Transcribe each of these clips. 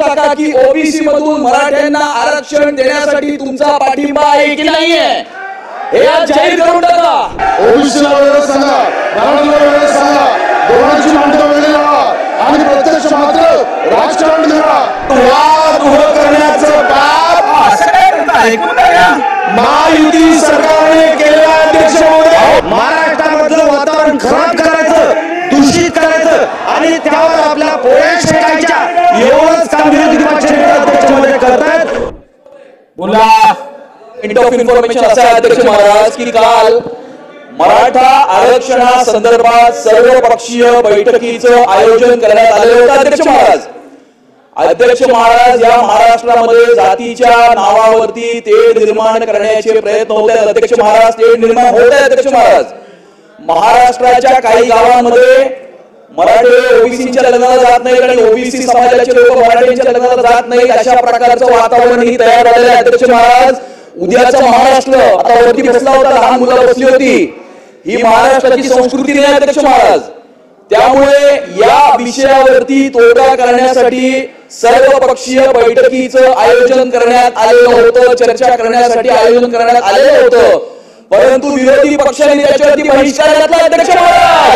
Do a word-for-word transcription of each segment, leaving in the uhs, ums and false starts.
टाका की ओबीसी मधून मराठ्यांना आरक्षण देण्यासाठी तुमचा पाठिंबा आहे की नाहीये हे आज जाहीर करून टाका। ओबीसीला वेगळं सांगा, मराठीला वेगळं सांगा, दोघांची मांडणी वेगळी लावा आणि प्रत्यक्ष मात्र राजकारण करा। वाद उभं करण्याचं पाप असं काय करता ऐकून घ्या। महायुती सरकारने केलेल्या अध्यक्ष महोदय महाराष्ट्रामधलं वातावरण खराब करायचं, दूषित करायचं आणि त्यावर आपल्या पोळ्या शेकायच्या एवढंच काम विरोधी पक्षाचे अध्यक्ष महोदय करतायत। बोला इंट ऑफ इन्फॉर्मेशन असा अध्यक्ष महाराज की काल मराठा आरक्षणासंदर्भात सर्वपक्षीय बैठकीचं आयोजन करण्यात आले होते। अध्यक्ष महाराज अध्यक्ष महाराज या महाराष्ट्रामध्ये जातीच्या नावावरती तेढ निर्माण करण्याचे प्रयत्न होत आहेत। अध्यक्ष महाराज तेढ निर्माण होत आहे। अध्यक्ष महाराज महाराष्ट्राच्या काही गावांमध्ये मराठे ओबीसीच्या लग्नाला जात नाही आणि ओबीसी समाजाचे लोक मराठ्यांच्या लग्नाला जात नाही अशा प्रकारचं वातावरण तयार झालेलं आहे। अध्यक्ष महाराज उद्याचा महाराष्ट्र आता वरती बसला होता, लहान मुलं बसली होती, ही महाराष्ट्राची संस्कृती नाही अध्यक्ष महाराज। त्यामुळे या विषयावरती तोडगा करण्यासाठी सर्वपक्षीय बैठकीचं आयोजन करण्यात आलेलं होतं, चर्चा करण्यासाठी आयोजन करण्यात आलेलं होतं, परंतु विरोधी पक्षाने त्याच्यावरती बहिष्कार घातला। अध्यक्ष महाराज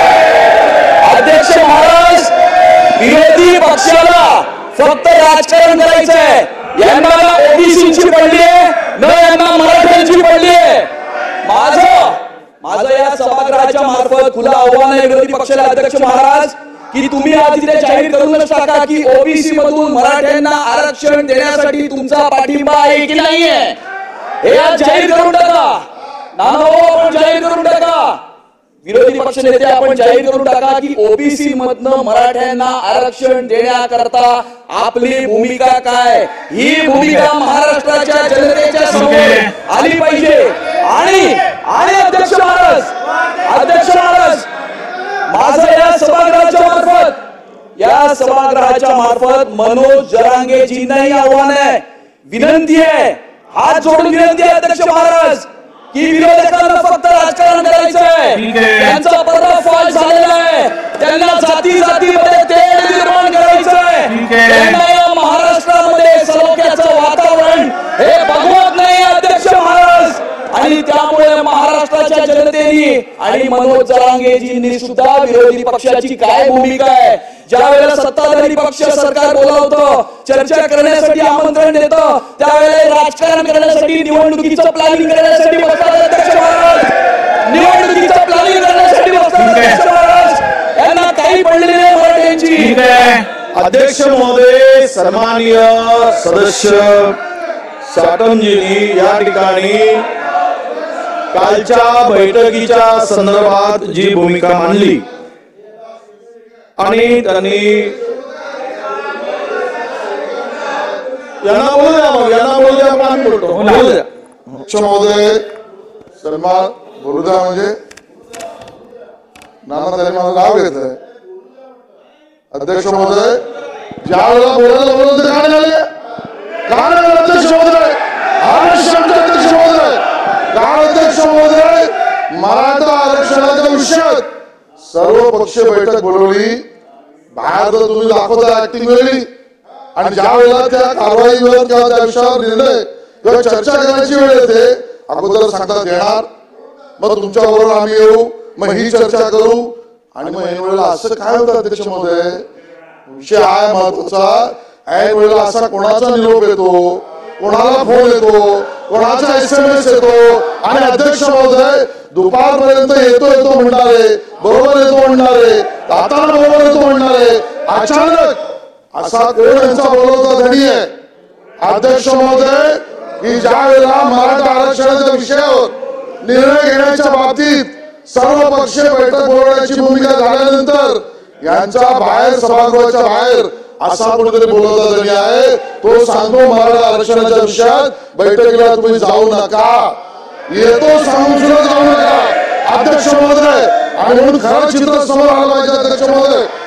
अध्यक्ष महाराज विरोधी पक्षाला फक्त राजकारण करायचंय, यांना ओबीसीची पडली न यांना मराठ्यांची पडली। माझं माझं या सभागृहाच्या मार्फत खुलं आव्हान आहे विरोधी पक्षाला अध्यक्ष महाराज की तुम्ही आज इथे जाहीर करूनच टाका की ओबीसी मधून मराठ्यांना आरक्षण देण्यासाठी तुमचा पाठिंबा आहे की नाहीये हे आज जाहीर करून टाका। नाना आपण जाहीर करून टाका, विरोधी पक्ष नेते आपण जाहीर करून टाका की ओबीसी मधनं मराठ्यांना आरक्षण देण्याकरता आपली भूमिका काय, ही भूमिका महाराष्ट्राच्या जनतेच्या समोर आली पाहिजे। आणि आणि अध्यक्ष महाराज अध्यक्ष महाराज माझं या सभागृहाच्या मार्फत या सभागृहाच्या मार्फत मनोज जरांगेजींनाही आव्हान आहे, विनंती आहे, हात जोडून विनंती आहे अध्यक्ष महाराज की विरोधकांना फक्त राजकारण करायचंय, त्यांचा पर्दाफाश झालेला आहे, त्यांना जाती जातीमध्ये तेढ निर्माण करायचंय, त्यांना या महाराष्ट्रामध्ये सलोख्याचं वातावरण हे बघवत नाही अध्यक्ष महाराज। आणि त्यामुळे महाराष्ट्राच्या जनतेने आणि मनोज जरांगेजींनी सुद्धा विरोधी पक्षाची काय भूमिका आहे, ज्या वेळेला सत्ताधारी पक्ष सरकार बोलावतं, चर्चा करण्यासाठी आमंत्रण देतं, त्यावेळेला राजकारण करण्यासाठी निवडणुकीचं प्लॅनिंग करण्यासाठी बसतात अध्यक्ष महाराज, निवडणुकीचं प्लॅनिंग करण्यासाठी बसतात अध्यक्ष महाराज, यांना काही पडलेली नाही मराठ्यांची। अध्यक्ष महोदय सन्माननीय सदस्य साटमजींनी या ठिकाणी कालच्या बैठकीच्या संदर्भात जी भूमिका मांडली आणि त्यांनी यांना बोलू द्या, मग यांना बोलू द्या, आम्ही बोलतो बोलू द्या। अध्यक्ष महोदय सन्मान बोलू द्या, म्हणजे नाना त्यांनी माझं नाव घेतलंय। अध्यक्ष महोदय ज्या वेळेला बोलायला बोलत का नाही आले, का नाही आले अध्यक्ष महोदय, अध्यक्ष महोदय कारण अध्यक्ष महोदय मराठा आरक्षणाच्या विषयात सर्व पक्षीय बैठक बोलवली, बाहेर तर तुम्ही दाखवता ऍक्टिंग वेगळी, आणि ज्या वेळेला त्या कारवाईवर किंवा त्या विषयावर निर्णय किंवा चर्चा करण्याची वेळ येते अगोदर सांगतात येणार, मग तुमच्या बरोबर आम्ही येऊ, मग ही चर्चा करू, आणि मग ऐन वेळेला असं काय होतं अध्यक्ष महोदय, विषय आहे महत्वाचा, ऐन वेळेला असा कोणाचा निरोप येतो, कोणाला फोन येतो, कोणाचा एसएमएस येतो, आणि अध्यक्ष महोदय दुपारपर्यंत येतो येतो म्हणणारे, बरोबर येतो म्हणणारे, आता बरोबर येतो म्हणणारे, अचानक असा कोण यांचा बोलवता धनी आहे अध्यक्ष महोदय की ज्या वेळेला मराठा आरक्षणाच्या विषयावर निर्णय घेण्याच्या बाबतीत सर्व पक्षीय बैठक बोलवण्याची भूमिका झाल्यानंतर यांच्या बाहेर सभागृहाच्या बाहेर असा कोणीतरी बोलवता धनी आहे, तो सांगतो मराठा आरक्षणाच्या विषयात बैठकीला तुम्ही जाऊ नका, येतो सांगून सुद्धा जाऊ नका अध्यक्ष महोदय, आणि म्हणून खरं चित्र समोर आलं पाहिजे अध्यक्ष महोदय।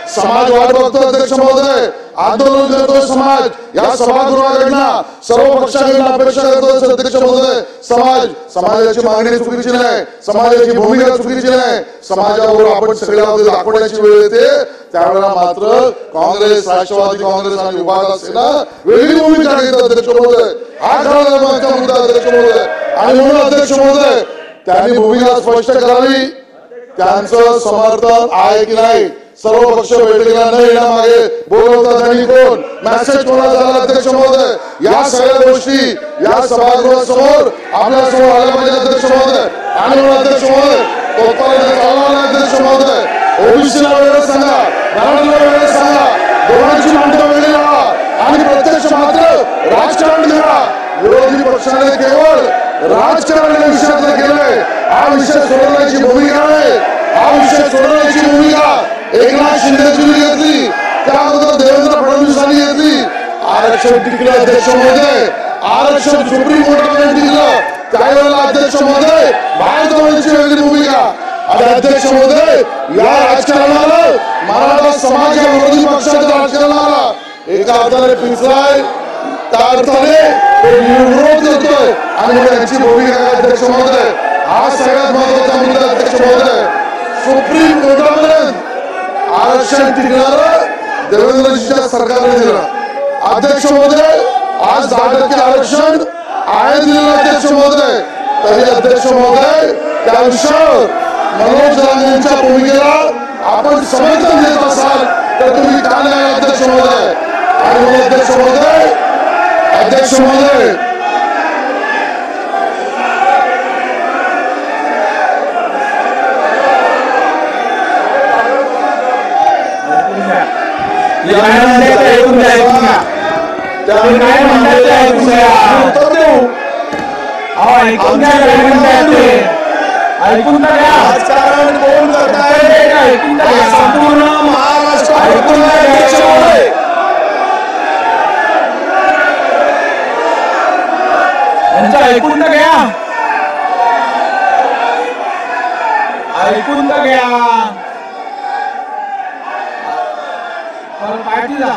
समाज वाट बघतो अध्यक्ष महोदय, आंदोलन करतो समाज, या सभागृहाकडनं सर्व पक्षाकडनं अपेक्षा करतो अध्यक्ष महोदय. समाज समाजाची मागणी चुकीची नाही, समाजाची भूमिका चुकीची नाही, समाजाबरोबर आपण सगळ्या दाखवण्याची वेळ येते त्यावेळेला मात्र काँग्रेस, राष्ट्रवादी काँग्रेस आणि विभाग सेना वेगळी भूमिका घेतात अध्यक्ष महोदय. हा खरा मुद्दा अध्यक्ष महोदय. आणि म्हणून अध्यक्ष महोदय त्यांनी भूमिका स्पष्ट करावी, त्यांचं समर्थन आहे की नाही. सर्व पक्ष बैठकीला न येण्यामागे बोलवतात आणि कोण, मेसेज कोणाला झाला अध्यक्ष महोदय. या सगळ्या गोष्टी या सभागृहासमोर आपल्या समोर आल्या पाहिजे अध्यक्ष महोदय. आणि म्हणून अध्यक्ष महोदय तोपर्यंत चालवणार अध्यक्ष महोदय. ओबीसीला वेगळं सांगा, मराठीला वेगळं सांगा, दोघांची मांडव वेगळी लावा आणि प्रत्यक्ष मात्र राजकारण करा. विरोधी पक्षाने केवळ राजकारण विषयातलं केलंय. हा विषय सोडवण्याची भूमिका आहे, हा विषय सोडवण्याची भूमिका एकनाथ शिंदेची घेतली, त्या अगोदर देवेंद्र फडणवीसांनी घेतली. आरक्षण टिकलं अध्यक्ष महोदय, आरक्षण सुप्रीम कोर्टाने टिकलं त्यावेळेला अध्यक्ष महोदय भारताची वेगळी भूमिका. आणि अध्यक्ष महोदय या राजकारणाला मराठा समाज या विरोधी पक्षाच्या राजकारणाला एका अर्थाने पिचलाय, त्या अर्थाने विरोध करतोय. आणि म्हणून यांची भूमिका आहे अध्यक्ष महोदय. हा सगळ्यात महत्वाचा मुद्दा अध्यक्ष महोदय. सुप्रीम कोर्टापर्यंत आरक्षण टिकणारं देवेंद्रजीच्या सरकारने दिलं अध्यक्ष महोदय. आज दहा टक्के आरक्षण आहे दिलेलं अध्यक्ष महोदय. तरी अध्यक्ष महोदय त्या विषयावर मनोज जरांगेंच्या भूमिकेला आपण समर्थन देत असाल तर तुम्ही का नाही अध्यक्ष महोदय. आणि म्हणून अध्यक्ष महोदय अध्यक्ष महोदय ऐकून राजकारण कोण करताय संपूर्ण महाराष्ट्र ऐकून ऐकून तर घ्या, ऐकून तर घ्या. पार्टीला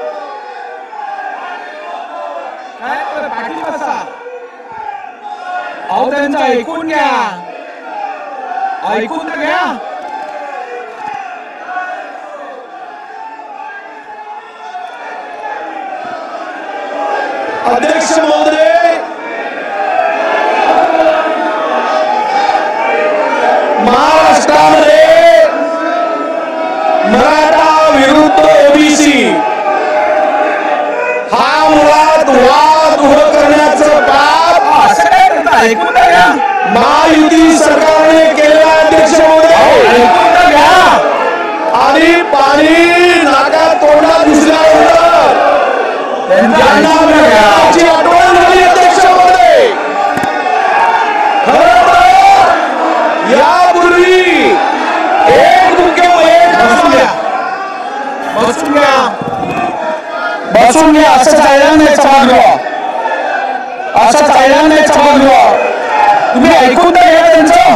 काय पार्टी बसा, अहो त्यांचं ऐकून घ्या, ऐकून तर घ्या. अध्यक्ष महोदय महाराष्ट्रामध्ये मराठा विरुद्ध ओबीसी हा मुळात वाद उभं करण्याचं काम असं काय करता ऐकून घ्या. महायुती सरकारने केलेला अध्यक्ष महोदय ऐकून घ्या. आणि पाणी नाका तोंडात दिसल्यानंतर त्यांची आठवण झाली अध्यक्ष महोदय. खरं तर यापूर्वी एक मुख्य एक बसून घ्या, बसून घ्या, बसून घ्या. असं चाललं नाही सभागृह, असं चाललं नाही सभागृह. तुम्ही ऐकून तर घ्या त्यांचं.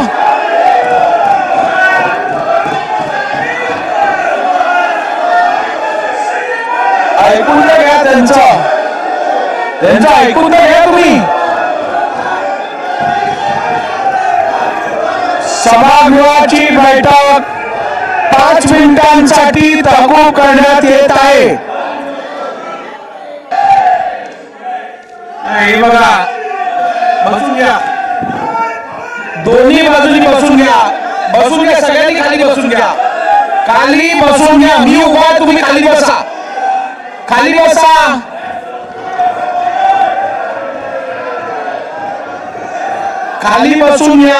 ऐकून तर घ्या त्यांचं, त्यांचं ऐकून तर घ्या तुम्ही. सभागृहाची बैठक पाच मिनिटांसाठी तहकूब करण्यात येत आहे. हे बघा, बसून घ्या, दोन्ही बाजूनी बसून घ्या, बसून घ्या, सगळ्यांनी खाली बसून घ्या, खाली बसून घ्या. मी उभा, तुम्ही खाली बसा, खाली बसा. खाली बसून घ्या.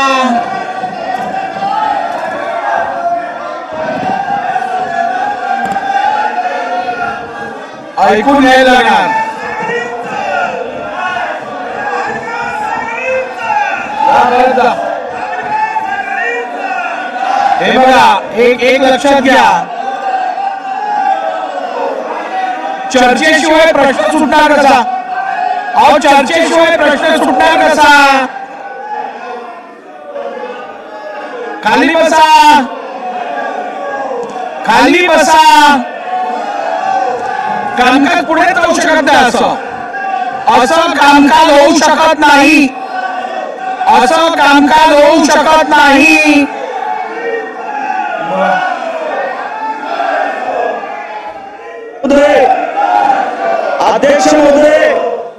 ऐकून घ्यायला लागणार. हे बघा, एक एक लक्षात घ्या, चर्चेशिवाय प्रश्न सुटणार कसा? अहो चर्चेशिवाय प्रश्न सुटणार कसा? खाली बसा, खाली बसा. कामकाज पुढे जाऊ शकत नाही. असं असं कामकाज होऊ शकत नाही. असं कामकाज होऊ शकत नाही. अध्यक्ष महोदय,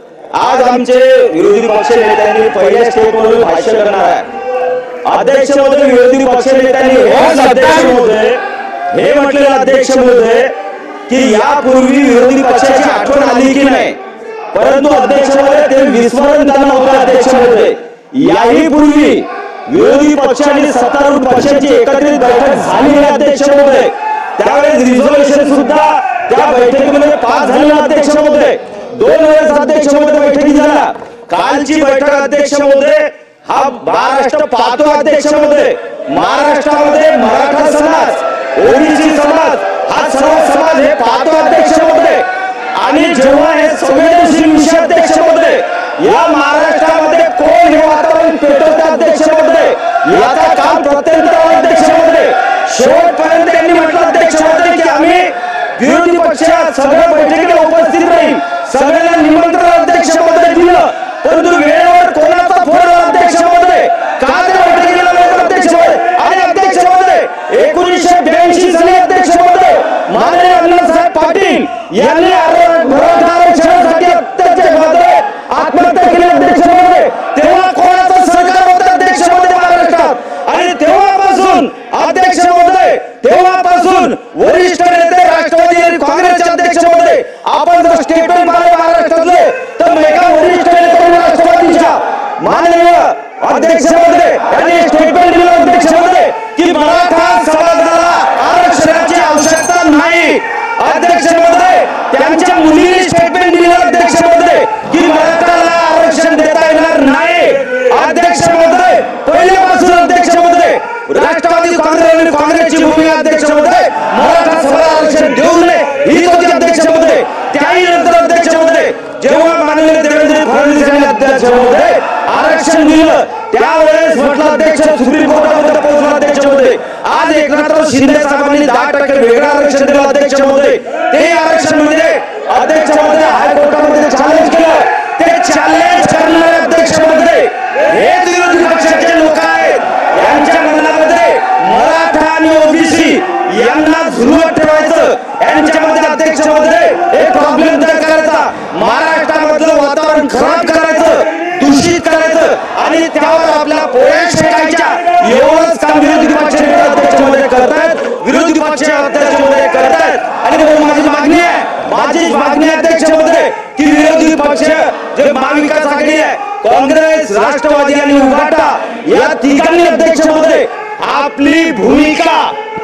आज आमचे विरोधी पक्ष नेत्यांनी पहिल्या स्टेजवरून भाषण करणार आहे. अध्यक्ष महोदय, विरोधी पक्ष नेत्यांनी अध्यक्ष महोदय हे म्हटलेलं अध्यक्ष महोदय की यापूर्वी विरोधी पक्षाची आठवण आली की नाही, परंतु अध्यक्ष महोदय ते विस्मरण त्यांना होतं. अध्यक्ष महोदय, याही पूर्वी विरोधी पक्ष आणि सत्तारूढ पक्षाची एकत्रित बैठक झाली आहे. अध्यक्ष महोदय, त्यावेळेस रिझोल्युशन सुद्धा त्या बैठकीमध्ये पास झालेलं. अध्यक्ष महोदय, दोन वेळेस अध्यक्ष महोदय बैठकी झाला. कालची बैठक अध्यक्ष महोदय हा महाराष्ट्र पाहतो. अध्यक्ष महोदय, महाराष्ट्रामध्ये मराठा समाज, ओबीसी समाज हा सर्व समाज हे पाहतो. अध्यक्ष महोदय, आणि जेव्हा हे संवेदनशील विषय अध्यक्ष महोदय या महाराष्ट्रामध्ये कोण हे वातावरण पेटवते अध्यक्ष महोदय याचा काम प्रत्यंत अध्यक्ष महोदय शेवटपर्यंत त्यांनी म्हटलं. अध्यक्ष महोदय की आम्ही विरोधी पक्ष सगळ्या बैठकीला उपस्थित राहील, सगळ्यांना निमंत्रण अध्यक्ष महोदय दिलं, परंतु वेळेवर कोणाचा फोन अध्यक्ष महोदय का त्या बैठकीला नव्हतं अध्यक्ष महोदय. आणि अध्यक्ष महोदय एकोणीसशे ब्याऐंशी साली अध्यक्ष महोदय माननीय अण्णासाहेब पाटील यांनी मराठा आरक्षणासाठी अत्याचारामध्ये आत्महत्या केली. अध्यक्ष महोदय, तेव्हा कोणाचं सरकार होतं अध्यक्ष महोदय महाराष्ट्रात. आणि तेव्हापासून अध्यक्ष महोदय तेव्हापासून वरिष्ठ नेते राष्ट्रवादी आणि काँग्रेसचे अध्यक्ष महोदय आपण जर स्टेटमेंट पाहिलं महाराष्ट्रातले तर एका वरिष्ठ नेत्याने राष्ट्रवादीच्या माननीय अध्यक्ष महोदय यांनी स्टेटमेंट दिलं अध्यक्ष महोदय की मराठा समाजाला आरक्षणाची आवश्यकता नाही. अध्यक्ष महोदय, त्यांच्या मुलीने स्टेटमेंट दिलं अध्यक्ष महोदय की मराठाला आरक्षण देता येणार नाही. अध्यक्ष महोदय, पहिल्यापासून अध्यक्ष महोदय राष्ट्रवादी काँग्रेस आणि काँग्रेसची भूमिका अध्यक्ष महोदय मराठा समाजाला आरक्षण देऊ नये हीच होती अध्यक्ष महोदय. त्याही नंतर अध्यक्ष महोदय जेव्हा माननीय देवेंद्र फडणवीस यांनी अध्यक्ष महोदय आरक्षण दिलं त्यावेळेस म्हटलं अध्यक्ष सुप्रीम कोर्टामध्ये पोहोचलं अध्यक्ष महोदय. आज एकनाथराव शिंदे साहेबांनी दहा टक्के वेगळं आरक्षण दिलं अध्यक्ष महोदय. ते आरक्षण म्हणजे अध्यक्ष महोदय हायकोर्टामध्ये चॅलेंज केलं. ते चॅलेंज करणारे अध्यक्ष महोदय हेच विरोधी पक्षाचे लोक आहेत. यांच्या मनामध्ये मराठा आणि ओबीसी यांना झुलवत ठेवायचं, यांच्यामध्ये अध्यक्ष महोदय एक प्रॉब्लेम तयार करायचा, महाराष्ट्रामधलं वातावरण खराब करायचं, दूषित करायचं आणि त्यावर आपल्या पोळ्या शेकायच्या एवढंच काम विरोधी पक्ष अध्यक्ष महोदय करतायत. विरोधी पक्ष अध्यक्ष महोदय करतायत. आणि माझी मागणी आहे माझी मागणी अध्यक्ष महोदय की विरोधी पक्ष जे महाविकास आघाडी आहे, काँग्रेस, राष्ट्रवादी आणि उभाटा या तिघांनी अध्यक्ष महोदय आपली भूमिका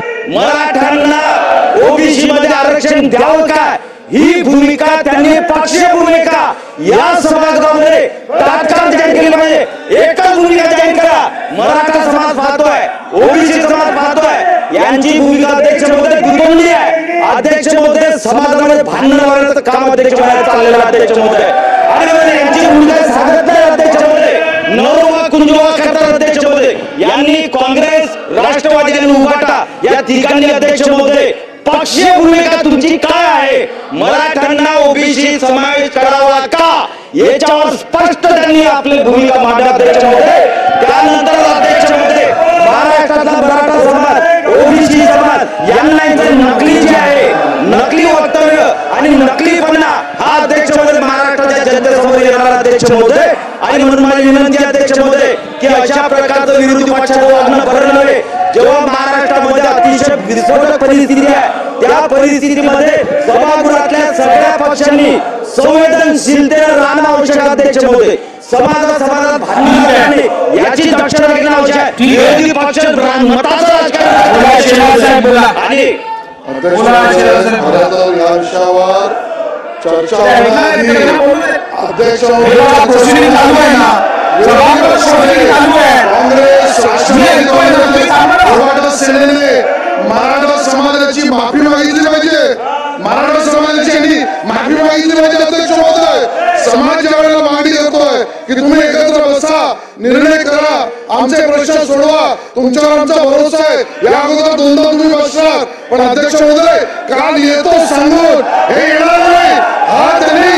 मराठ्यांना ओबीसी मध्ये आरक्षण द्यावं काय ही भूमिका त्यांनी पक्षीय भूमिका या सभागृहामध्ये तात्काळ जाहीर केली पाहिजे. एकच भूमिका जाहीर करा. मराठा समाज पाहतोय, ओबीसी समाज पाहतोय, यांची भूमिका अध्यक्ष महोदय बिघडली आहे. अध्यक्ष महोदय समाजामध्ये भांडण लावण्याचं काम अध्यक्ष महोदय चाललेलं अध्यक्ष महोदय. आणि यांची भूमिका सांगत नाही अध्यक्ष महोदय, नरोवा कुंजवा करतात अध्यक्ष महोदय. यांनी काँग्रेस, राष्ट्रवादी आणि उभाटा या तिघांनी अध्यक्ष महोदय पक्षीय भूमिका तुमची काय आहे, मराठ्यांना ओबीसी समावेश करावा का याच्यावर स्पष्ट त्यांनी आपली भूमिका मांडली अध्यक्ष महोदय. त्यानंतर अध्यक्ष महोदय महाराष्ट्रातला मराठा समाज, ओबीसी समाज यांना नकली जे आहे, नकली वक्तव्य आणि नकलीपणा हा अध्यक्ष महोदय महाराष्ट्राच्या जनतेसमोर येणार अध्यक्ष महोदय. आणि म्हणून माझी विनंती अध्यक्ष महोदय की अशा प्रकारचं विरोधी पक्षाचं वागणं बरं नव्हे. जेव्हा महाराष्ट्रामध्ये अतिशय विस्फोटक परिस्थिती आहे त्या परिस्थितीमध्ये सभागृहातल्या सगळ्या पक्षांनी संवेदनशीलतेने राहणं आवश्यक अध्यक्ष महोदय. समाजा समाजात भांडण याची दक्षता घेणं आवश्यक आहे. विरोधी पक्ष मताचं राजकारण आणि या विषयावर चर्चा अध्यक्ष काँग्रेस, राष्ट्रवादी सेनेने मराठा समाजाची माफी मागितली पाहिजे. मराठा समाजाची माफी मागितली पाहिजे. अध्यक्ष महोदय, समाज ज्यावेळेला मागणी करतोय की तुम्ही एकत्र बसा, निर्णय करा, आमचे प्रश्न सोडवा, तुमच्यावर आमचा भरोसा आहे. या अगोदर दोनदा तुम्ही बसणार, पण अध्यक्ष महोदय काल येतो सांगून हे येणार नाही, हा त्यांनी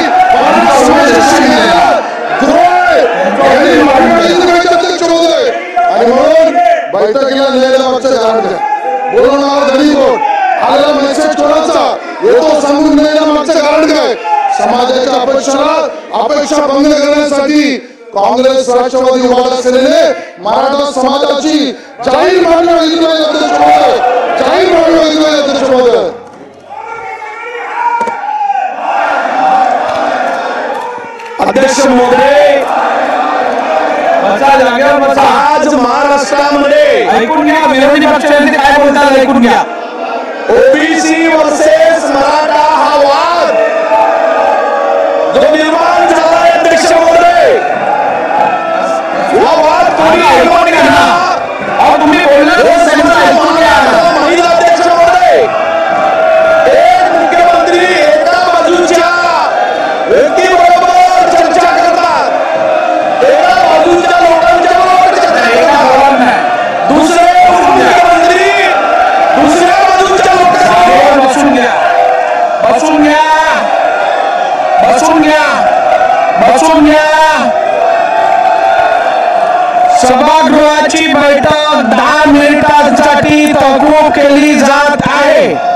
अध्यक्ष महोदय. आणि म्हणून बैठकीला नेलेल्या मागचं कारण काय, बोलवणारा धनी कोण, आलेला मेसेज कोणाचा, येतो सांगून नेलेल्या मागचं कारण काय. समाजाच्या अपेक्षाला अपेक्षा भंग करण्यासाठी काँग्रेस राष्ट्रवादी उभा असलेले मराठा समाजाची जाहीर मागणी मागितली आहे अध्यक्ष महोदय, जाहीर मागणी मागितली आहे अध्यक्ष महोदय. अध्यक्ष महोदय आज महाराष्ट्रामध्ये ऐकून घ्या, विरोधी पक्षांनी काय बोलतात ऐकून घ्या. ओबीसी वर्सेस मराठा हा वाद जो निर्माण झाला आहे अध्यक्ष महोदय, हा वाद कोणी ऐकून घ्या ना, तुम्ही बोलले ऐकून घ्या. महिला अध्यक्ष महोदय, एक मुख्यमंत्री एका बाजूच्या व्यक्तीबरोबर चर्चा करतात, एका बाजूच्या लोकांच्या बरोबर चर्चा करतात, दुसरे मुख्यमंत्री दुसऱ्या बाजूच्या लोकांना बसून घ्या, बसून घ्या, बसून घ्या, बसून घ्या. सभागृहाची बैठक दहा मिनिटांसाठी तहकूब केली जात आहे.